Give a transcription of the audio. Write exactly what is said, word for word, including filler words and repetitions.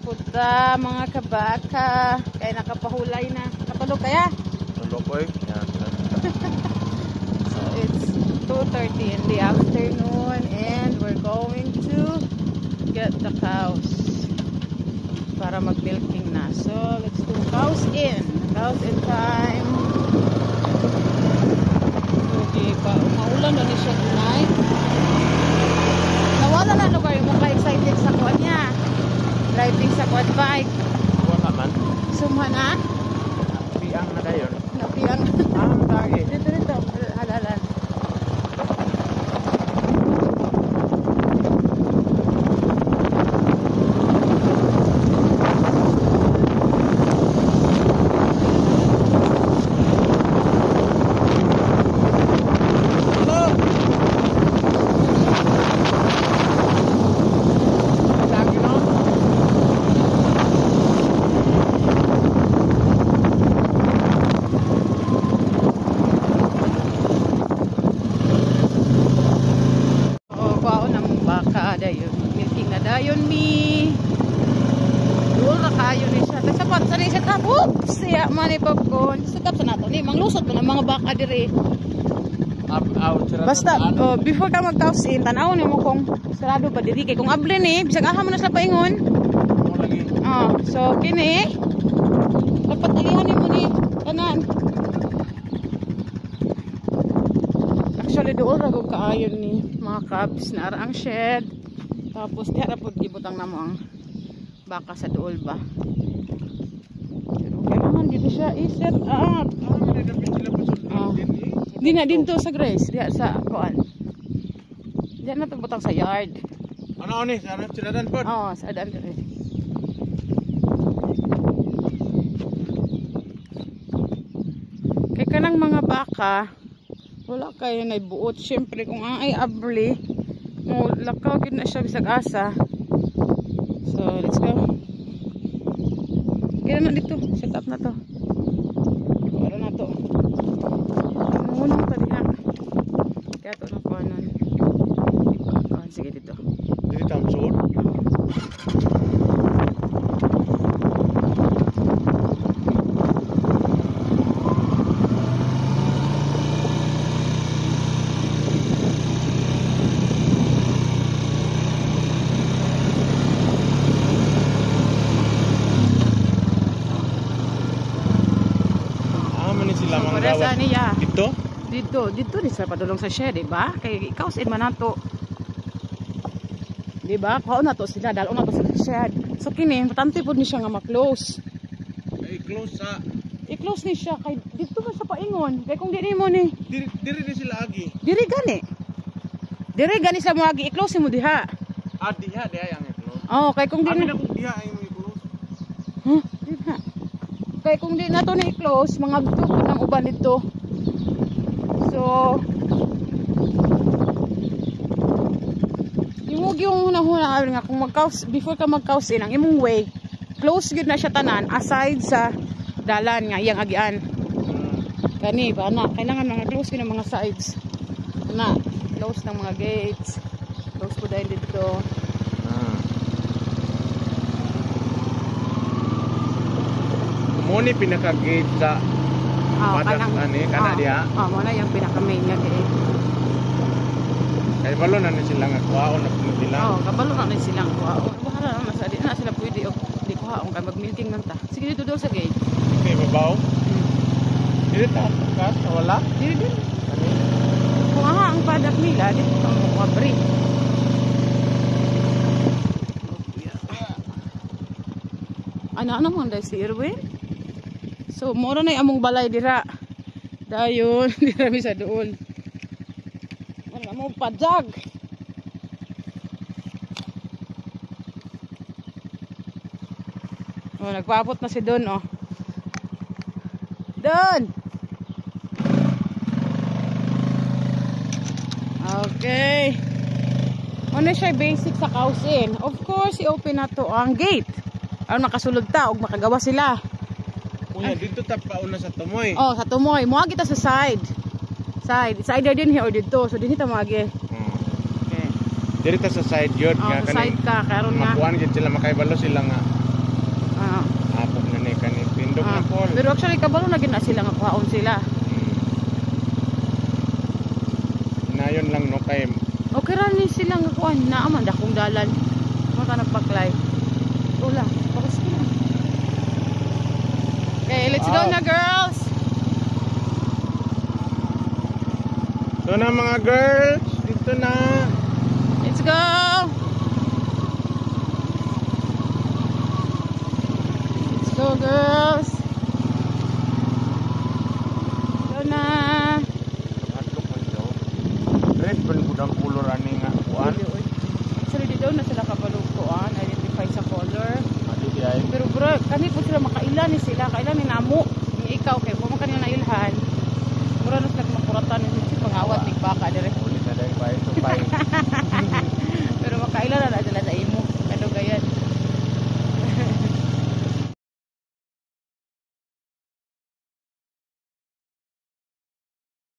puta mga kabaka. Kaya nakapahulay na. Katulog kaya? Tulog ko eh. So it's two thirty in the afternoon and we're going to get the cows para mag-milking na. So let's do cows in. Cows in time. Okay pa. Maulan na ni siya tonight. Nawala na lugar yung mga excited sa kuwan niya. Driving sa quad bike. Wala man. Sumha na? Piang na kayo. Napiang. Ah, tagi. Dito, dito. Halalan. Dayon, milking na dayon mi. Duol na kayo ni siya. Sapat sa ni siya ka. Oops! Siya man ni popcorn. Sugap sa nato ni. Manglusot mo ng mga baka diri. Up, out. Basta, oh, before ka mag-toss in, tanaw ni mo kung sarado ba diri. Kaya kung able ni, bisag aha mo na sila paingon. Oh, so, kini. Dapat alihan ni mo ni. Kanan. Actually, duol ragog kaayon ni mga cabs na araang shed. Tapos diha po gibutang namo ang baka sa duol ba. Pero kailangan dito siya i-set up. Ah, di na dito sa Grace, diha sa kuan. Diha na to butang sa yard. Ano ni? Sa Dadan pod? Oo, sa Dadan dire. Kay kanang mga baka wala kayo na ibuot. Siyempre kung ang ay abli mo lakaw gid na siya bisag asa. So let's go. Kaya na dito, set up na to. Para na to. Muna pa diha. Kaya to na kuanan. Sige dito. Dito tam sur. Sa niya. Dito? Dito, dito di sa padulong sa shed, di ba? Kay ikaw sin man nato. Di ba? Kao na to sila, dalo na to sa shed. So kini, patante pud ni siya nga ma-close. I-close sa I-close ni siya kay dito ka sa paingon. Kay kung diri mo ni, diri diri ni sila agi. diri gani. Diri gani sa mo agi i-close mo diha. Ah, diha diha yang i-close. Oh, kay kung Abi diri na kung diha ay mo i-close. Huh? Diha. Kay kung di na to ni i-close, mga butod ng uban dito. So, imog yung hunahuna nga kung mag-cause, before ka mag-cause in, ang imong way, close good na siya tanan, aside sa dalan nga, iyang agian. Kani, ba na, kailangan mga close yun ng mga sides. Na, close ng mga gates, close po dahil dito. Muni pinaka-gate sa Oh, padak kanang, ani kana oh, diha. Oh, mo na yung pinaka-main nga gate. Kay balo na ni sila nga kuhaon na puno nila. Oh, kabalo na rin silang kuhaon. Bahala naman sa di na sila pwede o di kuhaon kay mag-milking man ta. Sige dito daw sa gate. Okay, babaw. Hmm. Dili ta kas wala. Dili din. Kung aha ang padak nila, dito ang mukabri. Ano ano mo dahil si Irwin? So, mura na yung among balay dira. Dayon, dira mi sa doon. Ano mo padjag. Oh, nagpaabot na si Don, oh. Don! Okay. Ano siya basic sa kausin? Of course, i-open na to ang gate. Aron makasulod ta og makagawa sila. Kuya, dito ta pauna sa tumoy. Oh, sa tumoy. Muha kita sa side. Side. It's either din here or dito. So, din ito magi. Hmm. Okay. Dito ta sa side yun. Oh, sa side ka. Karon nga. Makuhaan yun sila, makaibalo sila nga. Ilog Ah, na Paul. pero actually kabalo na gid na sila nga kuhaon sila. Inayon lang no kay Okay ra ni sila nga kuan na man dakong dalan. Mo ta nagpaklay. Ula, bakas ka na. Okay, let's go Wow. na girls. So na mga girls, dito na. Let's go. Let's go girls. Go na. Atok man daw. Red ban budang kulor ani nga kuan. Actually, di daw na sila kabalukuan, identify sa color. Adi di ay. Pero bro, kani po sila makailan ni sila, kailan ni namo. Ni ikaw kay mo man kanina nailhan. Mura na sila makuratan ni si pangawat ni baka dire. Uli na dai bay to bay. Pero makailan na dala sa imo. Kadugayan.